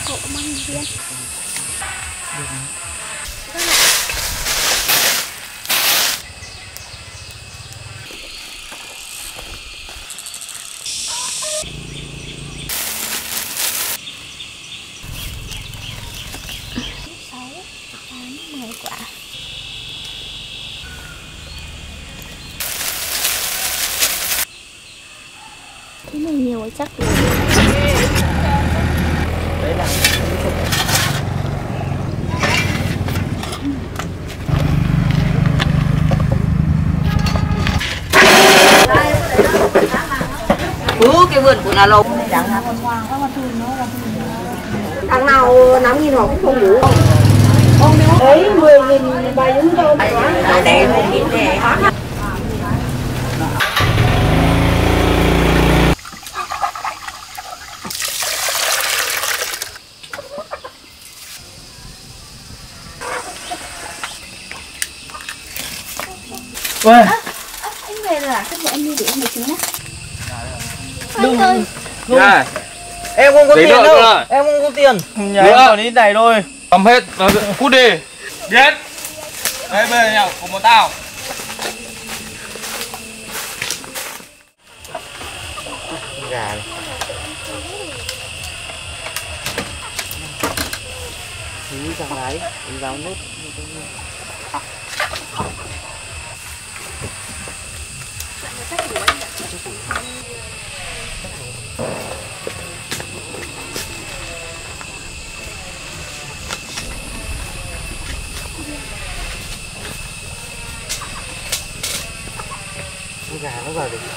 hộ mang viên. Quả cái này nhiều chắc rồi. Đấy là cái vườn của là lâu. Thằng nào 5.000 họ cũng không đủ. Đấy 10.000 bài đúng đâu. Đây 1.000 nè. Anh về rồi à? Chắc là em đi để mấy trứng á. Anh ơi. yeah. Em không có tiền đâu. Em không có tiền. Nhà em còn ít này thôi. Cầm hết, cút đi. Biết. Đây bây giờ nhậu cùng một tao. Gà này. Tí sang lái, đánh giáo nốt. Gà nó vào được.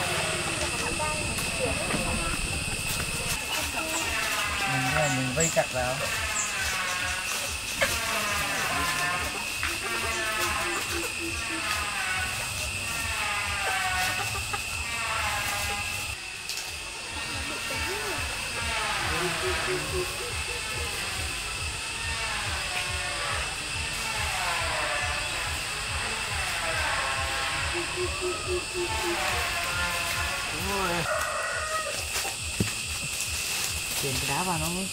Mình vây chặt vào. Đúng rồi. Chuyền cái đá vào nó thôi.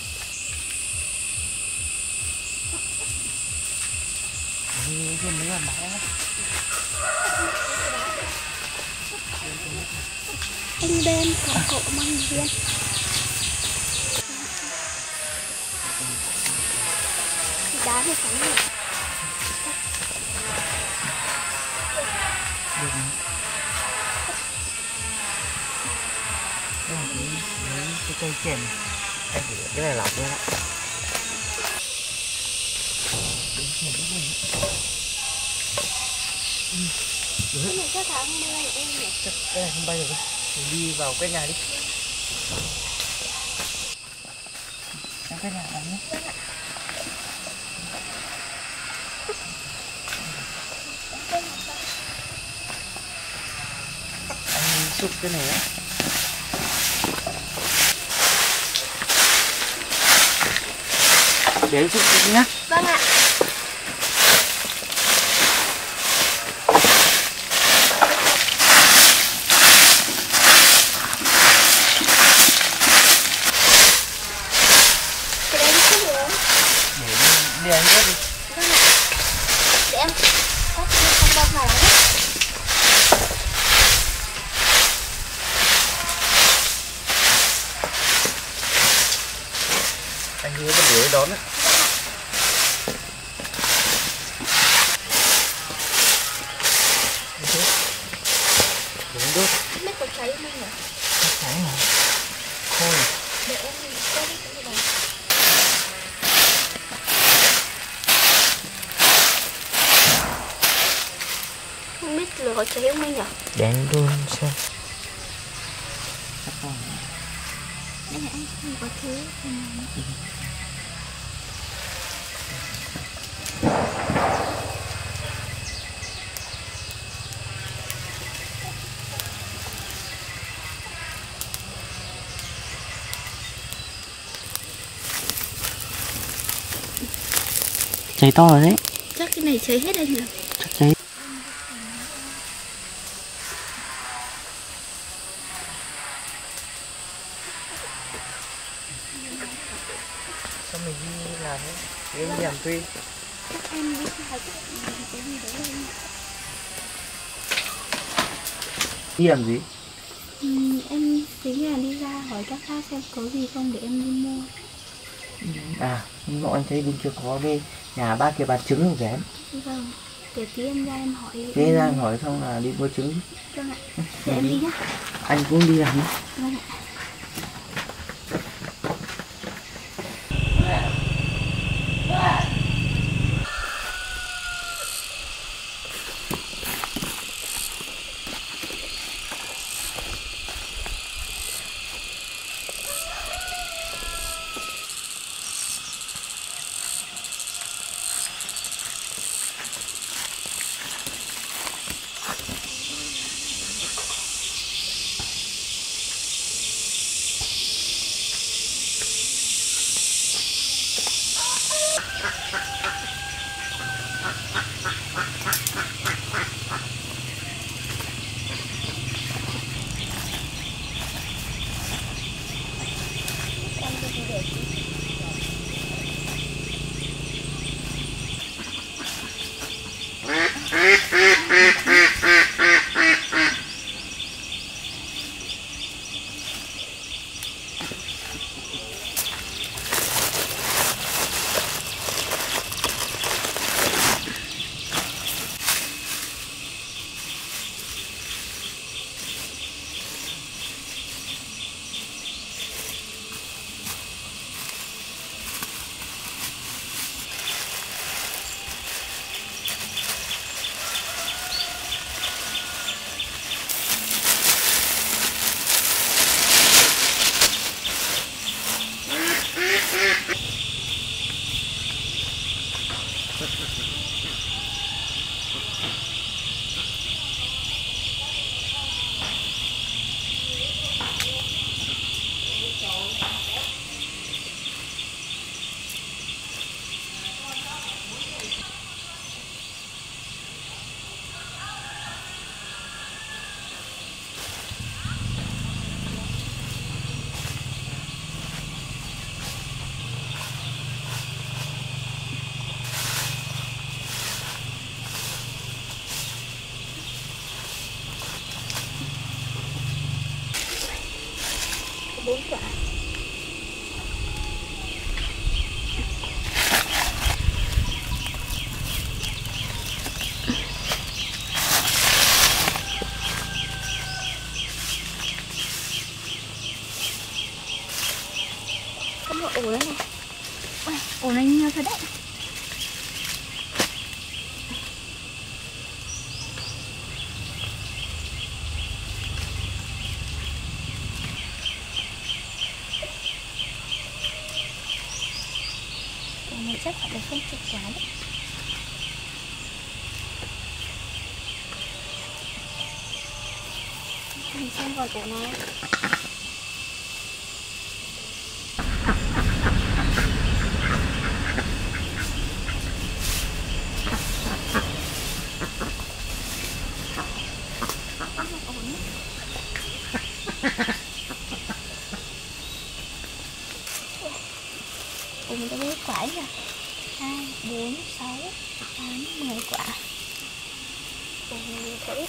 Cái mấy là mẹ. Anh bên có cậu mang viên. Đá thì sáng rồi. Cái cây chèn cái này lọc nữa đó. Cái này chắc thằng mưa này em nhỉ? Chắc cái này không bay được. Mình đi vào cái nhà đi. Sang cái nhà làm nhé. Anh xúc cái này á. Để anh xúc nhá. Vâng ạ. Cái đấy xúc được không? Để anh ướt đi. Vâng ạ. Để em cắt không bao vào đấy. Anh hứa bên dưới đón á. Đúng đốt. Biết có cháy không nhỉ? Cháy hả? Khôi. Để em có cái này. Không biết lửa có cháy không anh nhỉ? Để anh luôn xem. Đây là anh không có thứ. Cháy to rồi đấy. Chắc cái này cháy hết anh nhỉ? Chắc cháy. cho mình đi làm ấy. Em đi làm thuê. Chắc em đi khai cái gì đấy lên. Đi làm gì? Em tính là đi ra hỏi các bác xem có gì không để em đi mua. À, nhưng anh thấy bên kia có cái nhà bác kia bán trứng rẻ. Vâng, để tí em ra em hỏi. Thế ra em hỏi xong là đi mua trứng. Vâng ạ, để em đi nhá. Anh cũng đi làm nhé. Vâng ạ. Bốn quả. Có một ổ đấy này. Ôi, ổ này nhiều thật đấy. Này chắc phải không chụp quá đấy. Mình xem còn ổ nào. Mình đã biết quả rồi. 2, 4, 6, 8, 10 quả. Ồ, thấy.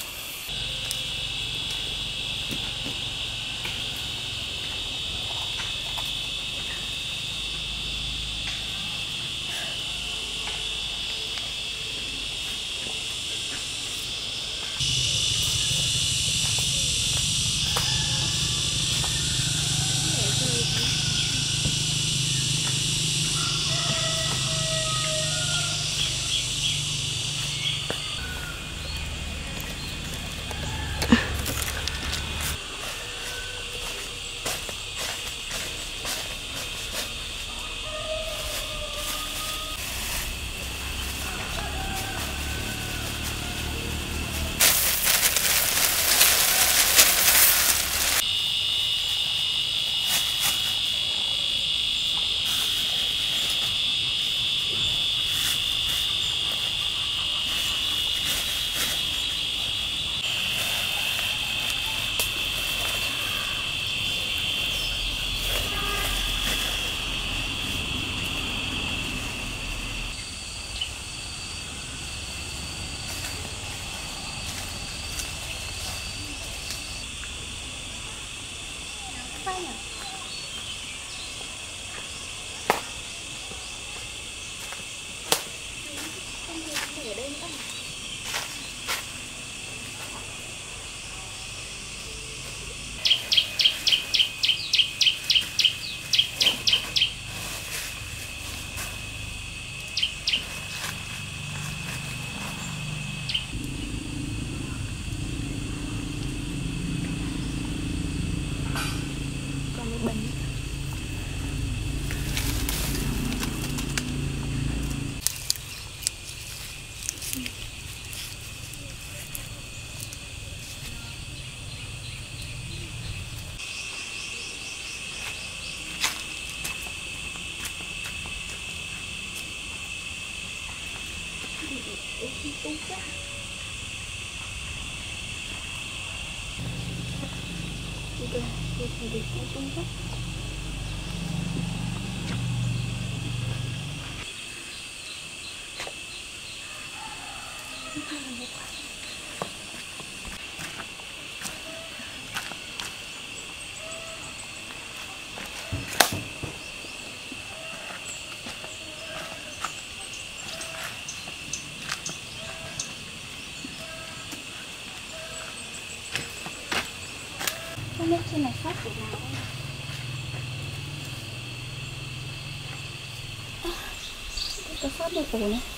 Không biết trên này sót chỗ nào không? Có sót một ổ này.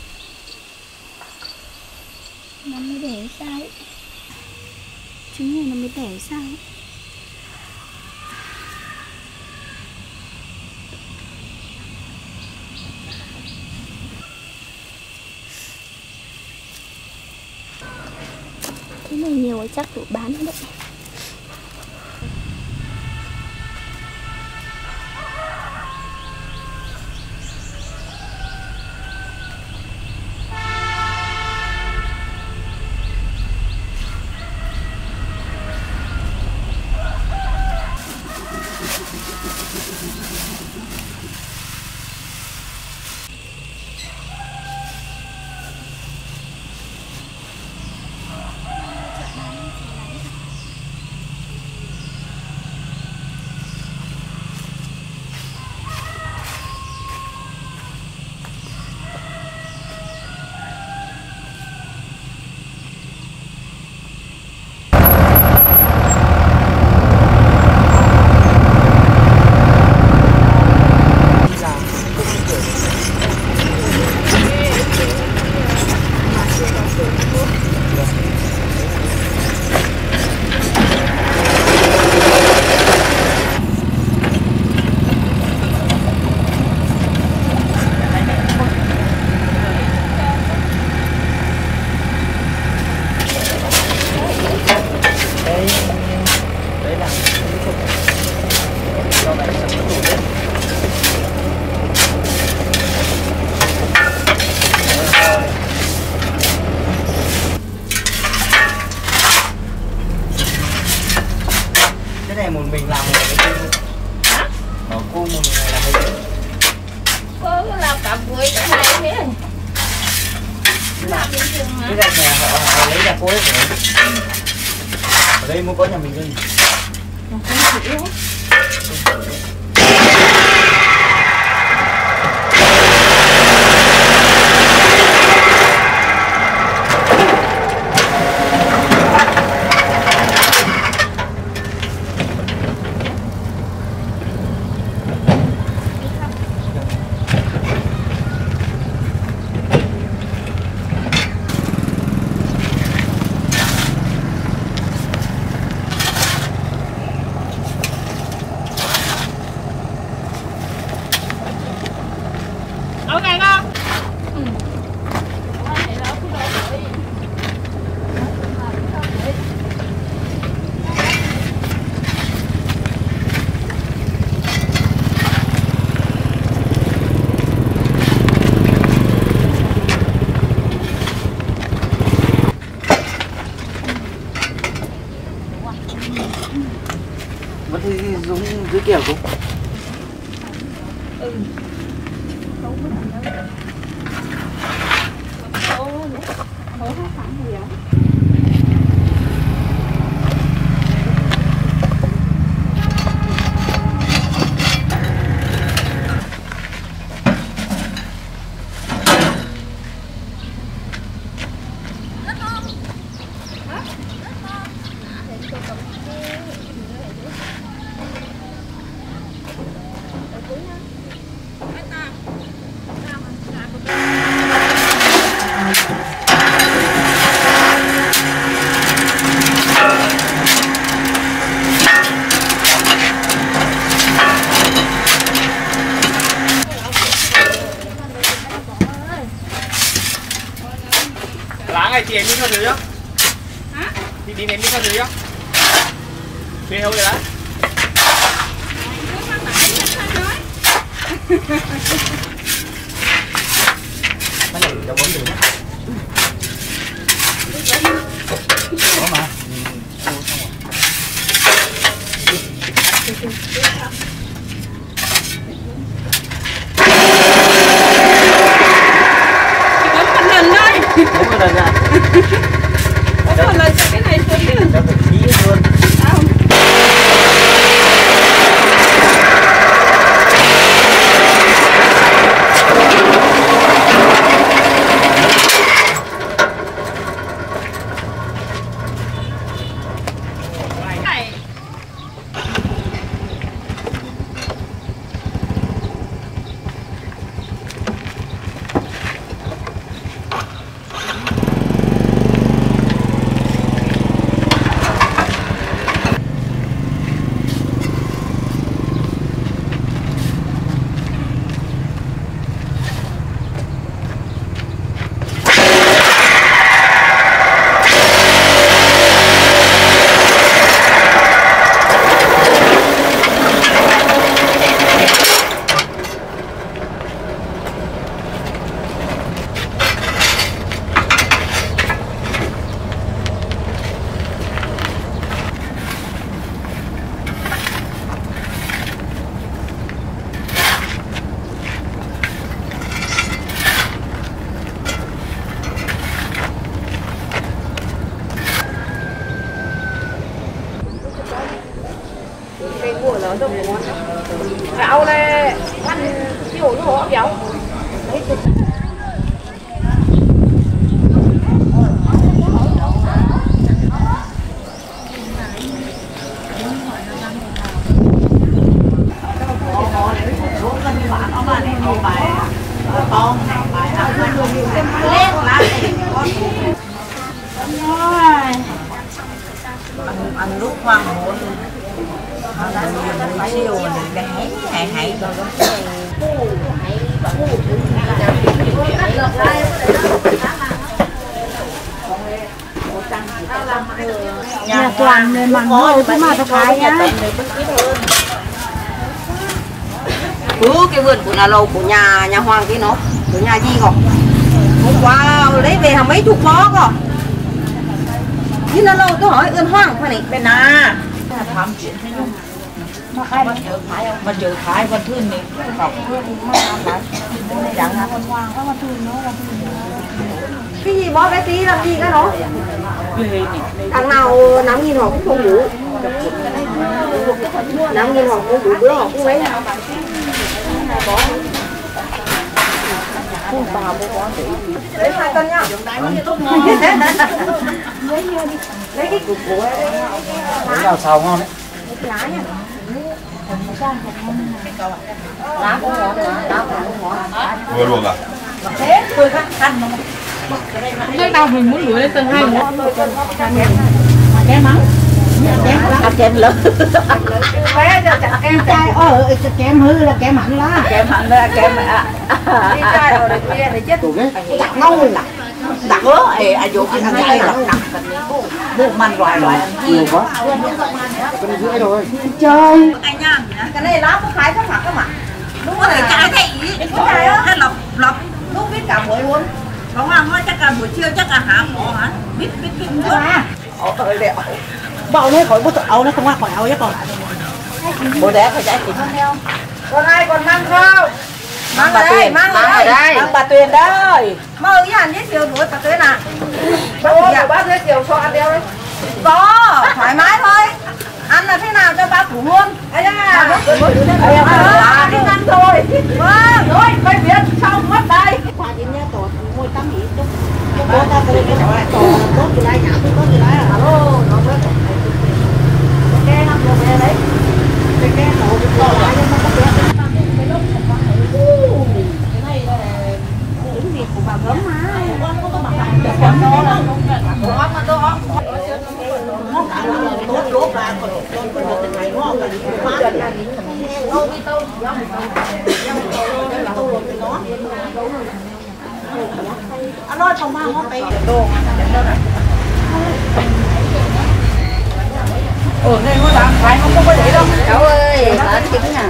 Nó mới để sao ấy. Trứng này nó mới để sao ấy. Cái này nhiều rồi chắc đủ bán đấy. Này một mình làm cái hả? Bảo cô một ngày làm cái gì? Cô cứ làm cả buổi cả ngày thế. Làm bình thường mà. Cái gạch này họ lấy nhà cô đấy phải. Ở đây mua có nhà mình thôi. Nó không chịu hết. Vẫn thì giống dưới kiểu không? Ừ. Không có làm đâu. Khổ hết phẳng gì đó. Lá này chị em đi theo thứ nhá. Hả? Chị đi em đi theo thứ nhá. Đi đâu vậy đó? Cái này cho bấm được. lần đây. Đúng một lần à? Có một lần cho cái này xuống chứ. Cho phải khí luôn. Gạo này ăn kiểu như họ béo. Ăn lúc hoang muốn siêu này hãy hãy Nhà toàn nên mà ngồi cái mà tao khai nhá. Cái vườn của nhà lầu của nhà Hoàng kia nó của nhà gì không? Hôm qua lấy về hàng mấy chục bó cơ. Nhưng nó lâu tôi hỏi ơn Hoàng phải này bên à. Thám chuyện thế nhung. Mà chờ thái con thương này học Cái gì bó bé tí làm gì cái đó? Thằng nào 5.000 họ cũng không đủ. 5.000 họ không đủ bữa họ cũng lấy. Lấy 2 cân nhá. Lấy cái cục của Cái nào xào ngon đấy. lá nhá. lá cũng ngon, lá cũng ngon. Vừa luộc à? Thế tôi ăn mà. Cái tao mình muốn lưỡi lên tầng 2 nữa. Kem mắm. Ăn kem lớn. Bé giờ chặt kem trai kem hư là kem mặn lá. Kem hẳn là kem Đi trai rồi kia để chết. ngon là đặc quá ai vô cái thằng này là đặc bộ man loại Nhiều quá. Cân rưỡi rồi. Trời. anh nha cái này lá có phải không hả các bạn đúng rồi cái này cái lọc lúc biết cả buổi luôn không ăn nói chắc cả buổi trưa chắc cả hả mỏ hả biết kinh quá liệu Bầu nó khỏi bút ấu nó không qua khỏi ấu chứ còn. bữa đẻ phải chạy kịp Còn ai còn mang không? mang bà Tuyền mang bà Tuyền đây Mơ với anh giới thiệu buổi bà Tuyền à? Bác giới thiệu cho ăn đeo đấy. có thoải mái thôi ăn là thế nào cho ba củ luôn Đi ăn thôi. vâng rồi quay việc xong mất đây Qua đến nhà tổ ngồi tắm nghỉ chút. Bố ta về cái tổ tốt gì lại nhà tôi tốt gì lại alo nó rất cái năm rồi về đấy cái tổ cái tổ lại nhưng mà có biết cái lúc cái này là những việc của bà gớm mà con có bà gớm đó là gớm mà đó tốt lốp ra còn được từng ngày ngon là quá là đâu đi đâu anh ơi phòng bao ngon tay đồ đây nó làm phải không có để đâu cháu ơi bà trứng à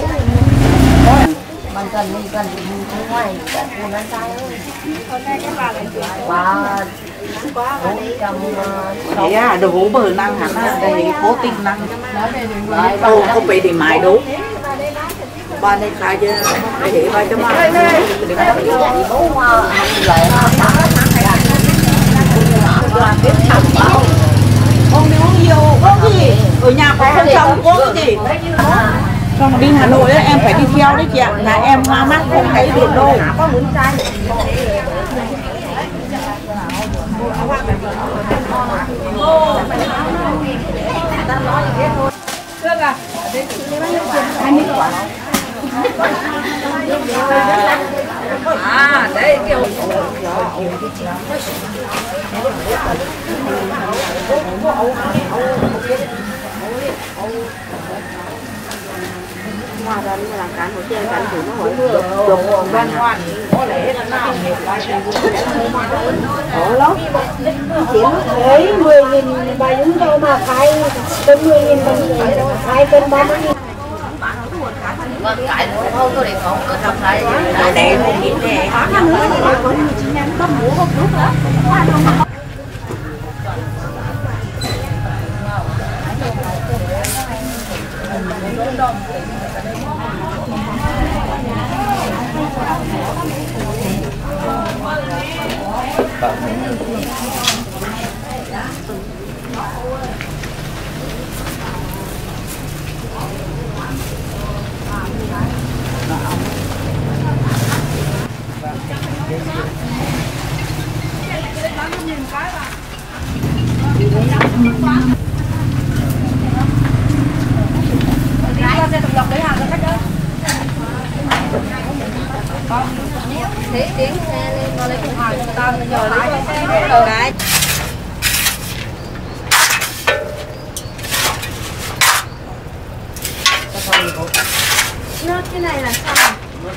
mình cần ngoài cả cô lên tay ơi bà Vậy á, đồ hũ bự năng hẳn á, đây cố tình năng. Đâu không bị thì mãi đúng. Ba này khai chứ, để hiểu ba cho mà. Con đi uống nhiều, uống gì? Ở nhà có không chồng uống gì? Xong đi Hà Nội ấy, em phải đi theo đấy chị ạ. Là em hoa mắt không thấy điện đâu. À, đấy kiểu ngoài ra đi làm cán của trên cán của nó hỏi được văn hoàn có lẽ là nào khổ lắm chỉ thấy 10.000 bài ứng đâu mà khai cân 10.000 bằng khai cân 30.000 cái thôi tôi để không ở trong đây để một nghìn để khó khăn nữa thì có chỉ nhắn có mũ hộp lúc đó. thế tiếng xe lên nó lấy cục hàng tao nhờ lấy cái Nó cái này là sao?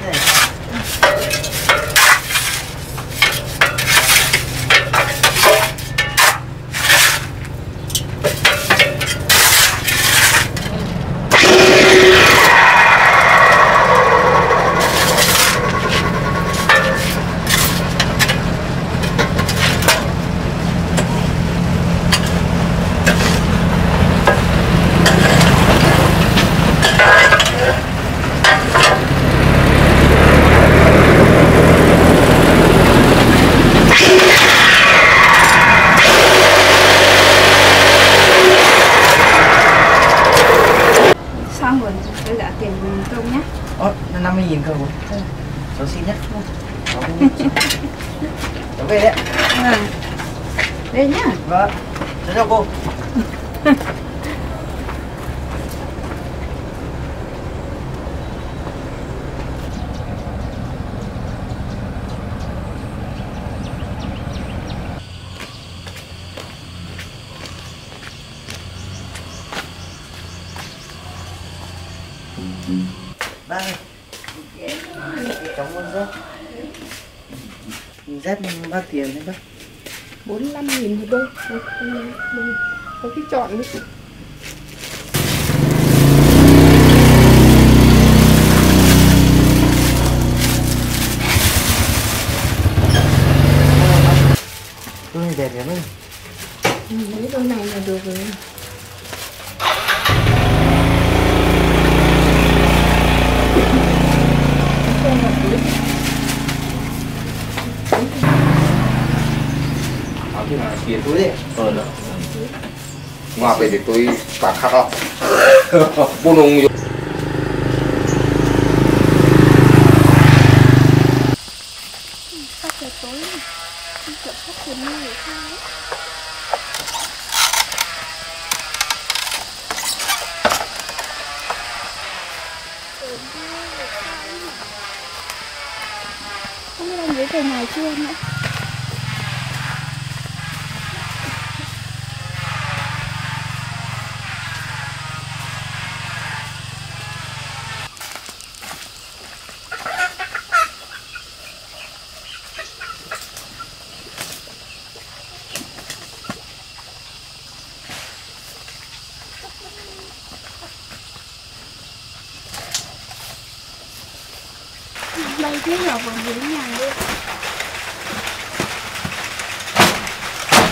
Xong rồi, tôi đã tiền công nhé. Ồ, 50.000 cơ rồi. Cháu xin nhé. Cháu về đấy. Đây nhá. Vâng. Cháu chào cô. Bác ơi. Cháu muốn rớt. Rớt bác tiền đấy bác. 45.000 một đôi. Có cái chọn đi. Đôi này đẹp lắm ơi. Mấy đôi này là được rồi. Khi mà tiền Túi đi. đó. Ngoài về thì tôi phạt khắc không? Buôn ông nhiều. Sắp giờ tối không chậm sắp tiền như người khác ấy. Không biết anh ấy về ngoài chưa nữa. Đây chứ nhỏ còn dưới nhà luôn.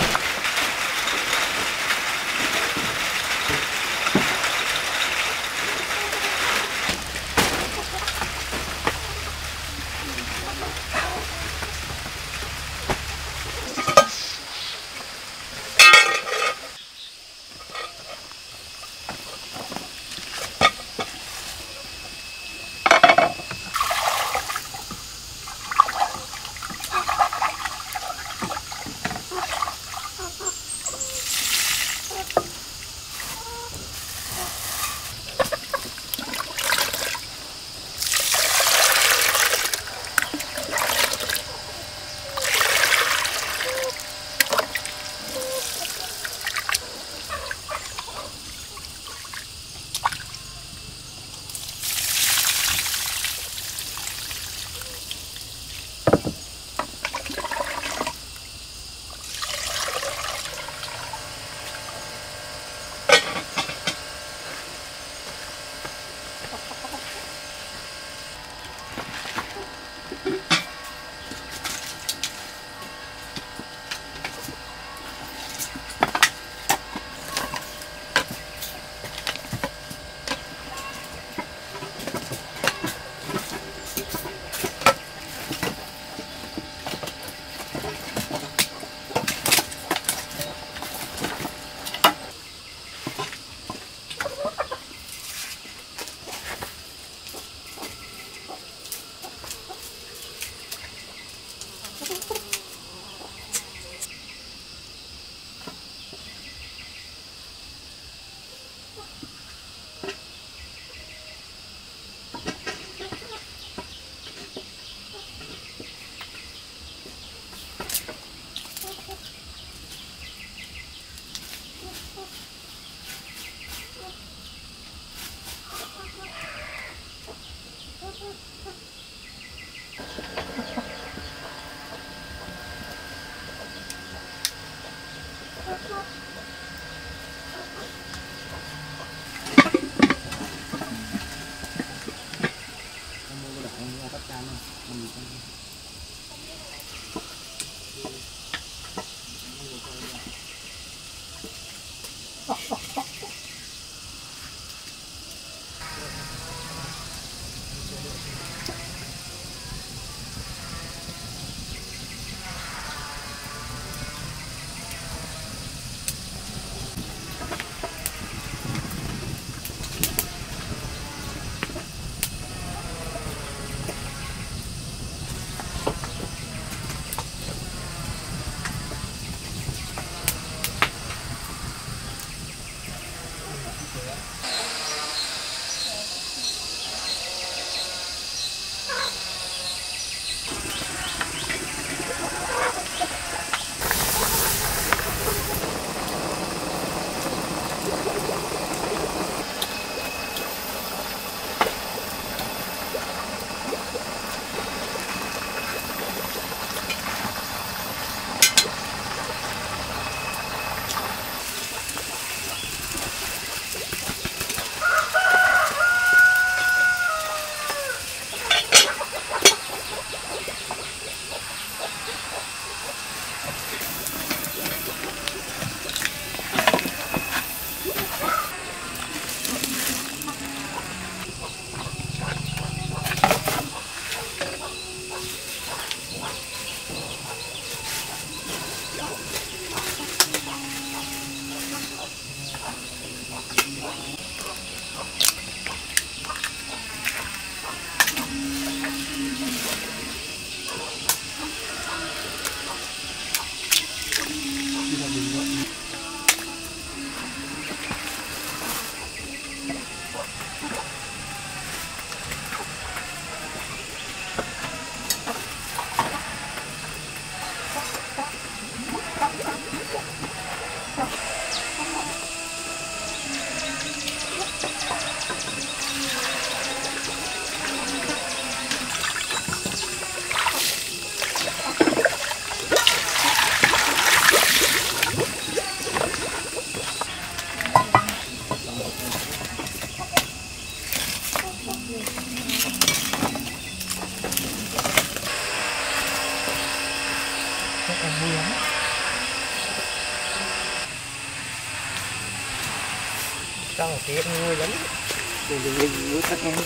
tiếc nuôi lắm. Đừng các em.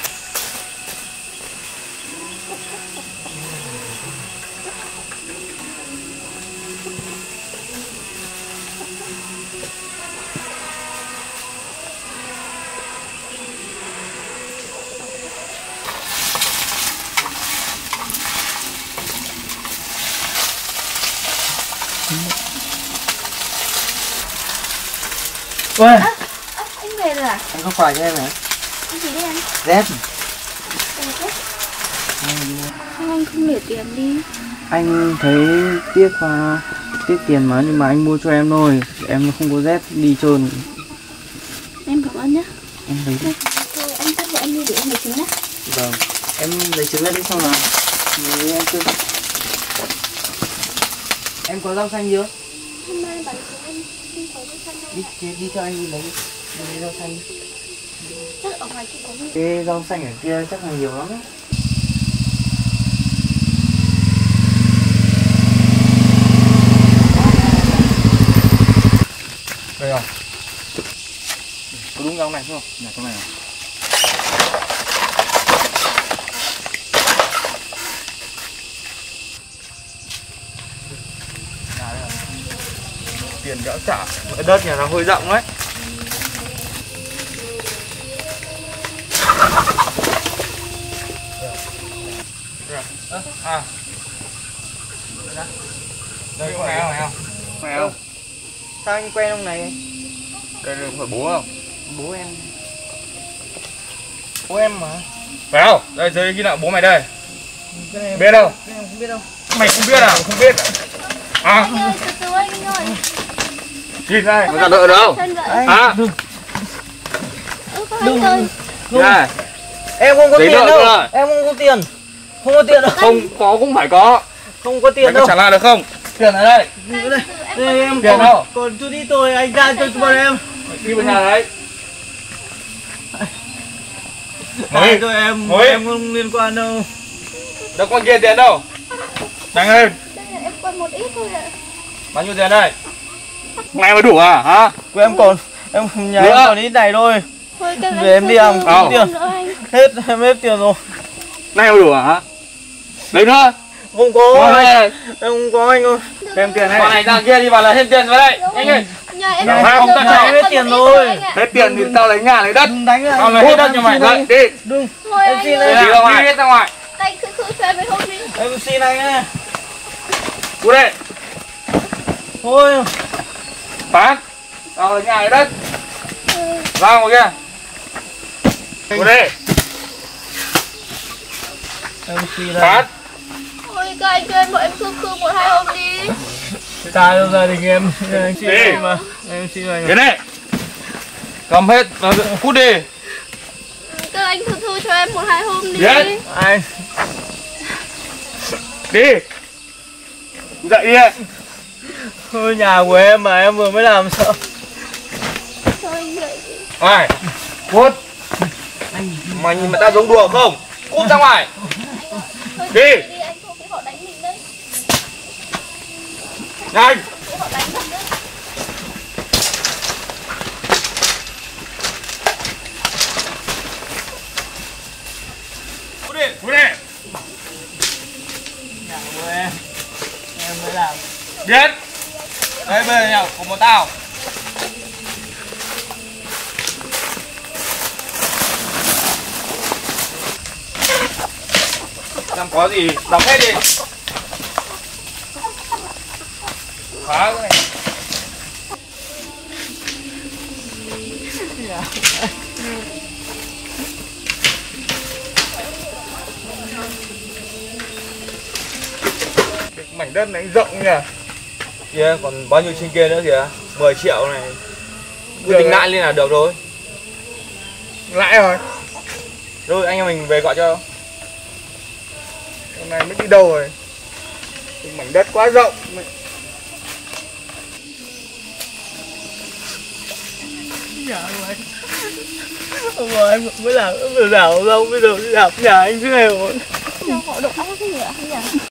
Ôi. Anh về rồi à? Anh không phải cho em hả? Anh gì đấy anh? Dép. Sao anh không để tiền đi? Anh thấy tiếc tiền mà, nhưng mà anh mua cho em thôi. Em không có dép đi trơn. Em cảm ơn nhé. Em lấy đi. Thôi anh cắt cho anh đi để em lấy trứng nhé. Vâng. Em lấy trứng ra đi xong nào. Lấy em cơm. Em có rau xanh chưa? Hôm nay bạn của anh không có rau xanh đâu. Đi cho anh đi lấy rau xanh. Chắc ở ngoài kia có nhiều. Cái rau xanh ở kia chắc là nhiều lắm ấy. Đây rồi. Có đúng rau này không? Dạ con này. Tiền đỡ trả. Cái đất nhà nó hơi rộng đấy. À. Đây con này không? Này không? Sao anh quen ông này? Đây là phải bố không? Bố em. Bố em mà. Phải không? Đây giới ghi nào bố mày đây. Em Biết đâu? em không biết đâu. Mày không biết à? Không biết. À. Anh ơi, từ từ anh ơi. Nhìn đây, có đợi đâu? Chân vậy. À. Anh ơi. Này. Em không có Giấy tiền nợ đâu. cơ. Em không có tiền. Không có tiền đâu. Không có cũng phải có. Không có tiền Mày đâu. có trả lại được không? Tiền ở đây. Đây em Tiền đâu? còn chú đi tôi anh ra cho bọn em. Đi vào nhà đấy. Ngồi cho em. Ngồi. Em không liên quan đâu. Đâu có kia tiền đâu. Nhanh lên. Đây là em còn một ít thôi ạ. Bao nhiêu tiền đây? Ngày mới đủ à? Hả? Của em còn nhà em còn ít này thôi. Thôi cái Về em đi làm Không. tiền. nữa anh. Hết em hết tiền rồi. Nay mới đủ à? Lấy nữa. Không có Con anh. này. Em không có anh ơi. Thêm tiền này. Con này ra kia đi vào là hết tiền vào đây. Nhanh lên. Nhà em Nhà không tao trả hết tiền rồi. Hết tiền thì tao lấy nhà lấy đất. Đừng đánh lại. Tao lấy hết đất cho mày. Đấy, đi. Đừng. Thôi Em anh xin ơi. anh. Đi ra ngoài. Đi ra ngoài. Anh cứ cho em không đi. Em xin anh ấy. Cú đây. Thôi. Phát. Tao lấy nhà lấy đất. Ra ngồi kia. Cú đây. Em xin anh. Phát. Thôi các anh cho em bọn em khư 1-2 hôm đi. Tha cho gia đình em xin Đi. anh mà. Em xin anh. Đến đây. Cầm hết. Cút đi. Các anh thư cho em 1-2 hôm đi. Yes. Anh. Đi. Dậy đi. Thôi nhà của em mà em vừa mới làm sợ. Thôi anh dậy đi. Này. Cút. Mày nhìn mà tao giống đùa không? Cút ra ngoài. Thôi Đi. đi anh không thì họ đánh mình đấy. Nhanh. Họ đánh mình đấy. Cút đi. Cút đi. Nhà của em mới làm. Biết. Đây bây giờ nhà của một tao. Làm có gì đóng hết đi. Phá cái này. Cái mảnh đất này rộng nhỉ. Kia còn bao nhiêu trên kia nữa kìa. 10 triệu này. Cứ tính lại lên là được rồi. Lãi rồi. Rồi anh em mình về gọi cho. Hôm nay mới đi đâu rồi. Cái mảnh đất quá rộng. Nhà của anh. Ông ơi em mới làm vừa đảo xong bây giờ đi làm nhà anh thế này rồi. Sao họ đụng ác thế nhỉ?